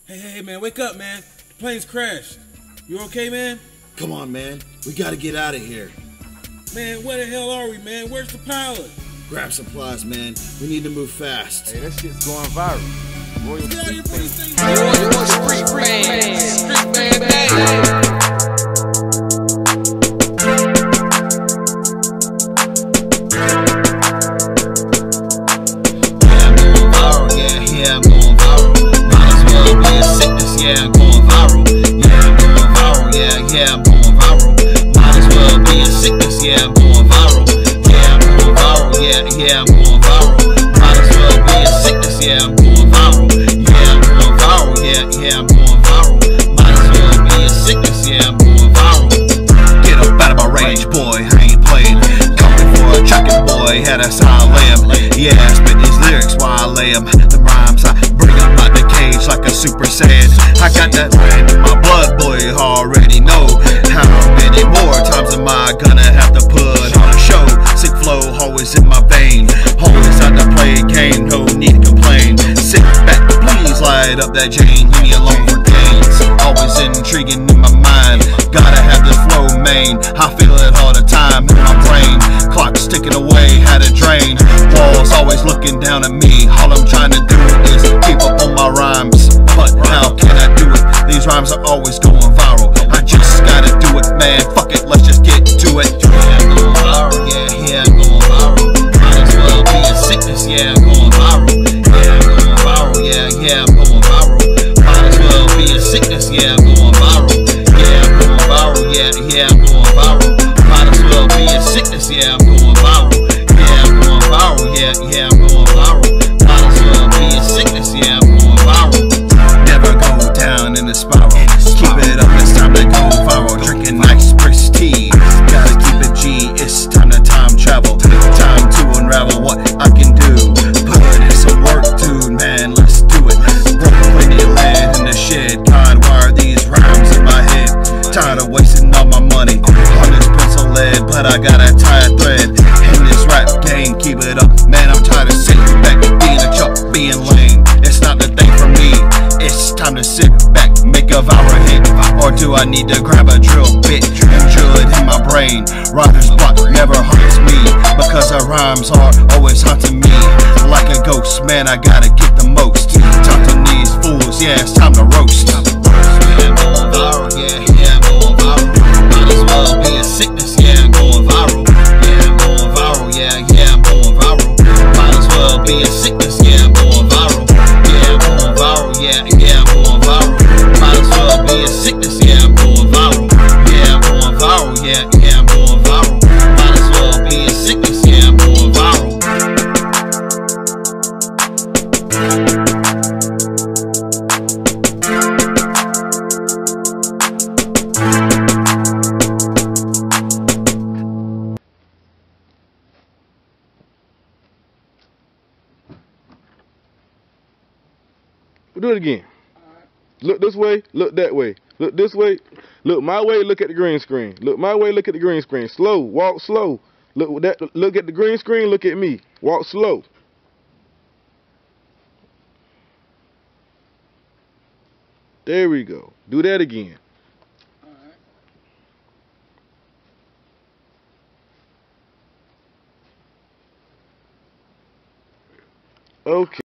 Hey, man, wake up, man. The plane's crashed. You okay, man? Come on, man. We gotta get out of here. Man, where the hell are we, man? Where's the pilot? Grab supplies, man. We need to move fast. Hey, that shit's going viral. Royal Get out of here, Street Had a solid lamb. Yeah, I spit these lyrics while I lay them. The rhymes I bring them out the cage like a super saiyan. I got that land in my blood, boy, already know. How many more times am I gonna have to put on a show? Sick flow, always in my vein. Always out to play a game, no need to complain. Sit back, please light up that Jane. Leave me alone for gains. Always intriguing in my mind. Gotta have this flow, main. I feel it all the time in my brain. Clock's ticking away, had a drain. Walls always looking down at me. All I'm trying to do is keep up on my rhymes. But how can I do it? These rhymes are always going viral. I just gotta do it, man. Fuck it, let's just get to it. Yeah, I'm going viral. Yeah, I'm going viral. Might as well be a sickness. Yeah, I'm going viral. Yeah, I'm going viral. Yeah, I'm going viral. Might as well be a sickness. Yeah, I'm going viral. Yeah, I'm going viral. Yeah, I'm going viral. Might as well be a sickness. Yeah, I'm going viral. Yeah, I'm going viral. Yeah, I'm going viral. Might as well be a sickness. Yeah, I'm going viral. Never go down in a spiral. Keep it up, it's time to go viral. Drinking nice prestige. Gotta keep it G. It's time to time travel. Time to unravel what I can do. Put in some work, dude, man. Let's do it. Broke plenty of land in the shed. God, why are these rhymes in my head? Tired of wasting all my money on this pencil lead, but I got a tired thread in this rap game. Keep it up, man. I'm tired of sitting back, being a chuck, being lame. It's not the thing for me. It's time to sit back, make a viral hit. Or do I need to grab a drill bit and drill it in my brain? Writer's block never haunts me because the rhymes are always haunting me like a ghost. Man, I gotta get the most. Talk to these fools, yeah, it's time to roast. Yeah, I'm going viral, yeah, I'm going viral. Might as well be a sickness, yeah, I'm going viral. Yeah, I'm going viral, yeah, I'm going viral. Might as well be a sickness, yeah, I'm going viral. Yeah, I'm going viral, yeah, I'm going viral. Might as well be a sickness, yeah, I'm going viral. Yeah, I'm going viral, yeah, I'm going viral. Might as well be a sickness, yeah, I'm going viral. Do it again. Look this way, look that way. Look this way, look my way, look at the green screen. Look my way, look at the green screen. Slow, walk slow. Look at the green screen, look at me. Walk slow. There we go. Do that again. Okay.